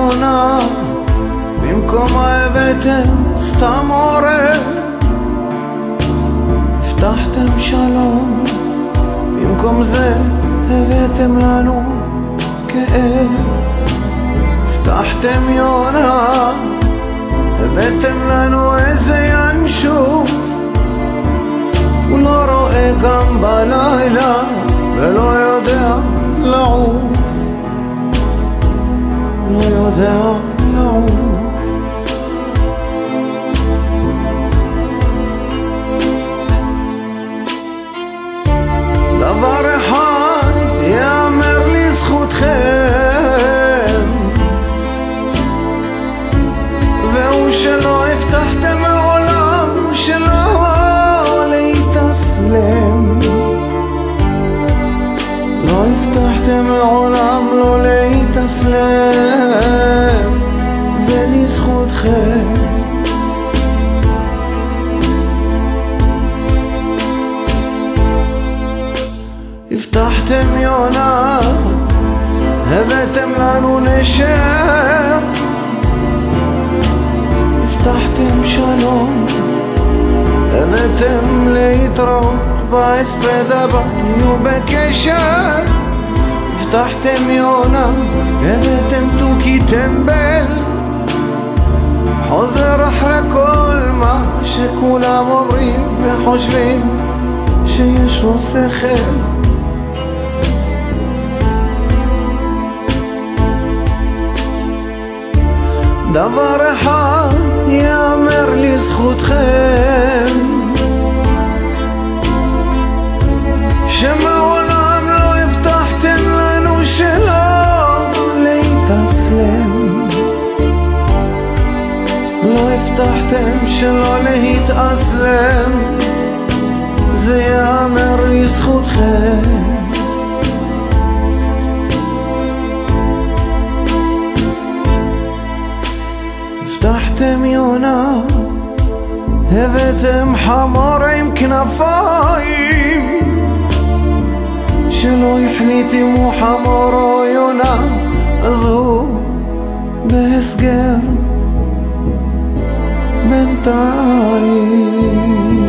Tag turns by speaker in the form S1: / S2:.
S1: יונה, במקום הבאתם סתם עורף. הבטחתם שלום, במקום זה הבאתם לנו כאב. הבטחתם יונה, הבאתם לנו איזה ינשוף. הוא לא רואה גם בלילה ולא יודע לעוף, לא יודע לעוף. דבר אחד יאמר לזכותכם, והוא שלא הבטחתם מעולם שלא להתאסלם. לא הבטחתם מעולם לא להתאסלם, זה לזכותכם. הבטחתם יונה, הבאתם לנו נשר. הבטחתם שלום, הבאתם להתראות בהספד הבא, תהיו בקשר. הבטחתם יונה, הבאתם תוכי טמבל, חוזר אחרי כל מה שכולם אומרים וחושבים שיש לו שכל. דבר אחד יאמר לזכותכם, שמעולם לא הבטחתם לנו שלא להתאסלם. לא הבטחתם שלא להתאסלם, זה יאמר לזכותכם. הבטחתם יונה, הבאתם חמור עם כנפיים, שלא החליט אם הוא חמור או יונה, אז הוא בהסגר בינתיים.